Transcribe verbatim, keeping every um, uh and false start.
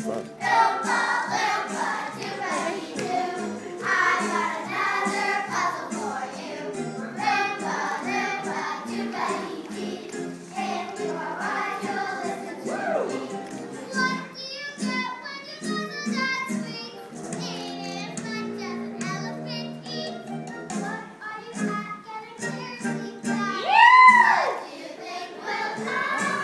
fun. Loompa, Loompa, doobity-doo. I got another puzzle for you. Loompa, Loompa, doobity-doo. If you are wise, you'll listen to me. What do you get when you puzzle that sweet? Eat as much as an elephant eats. What are you at? Getting seriously bad. What do you think will happen?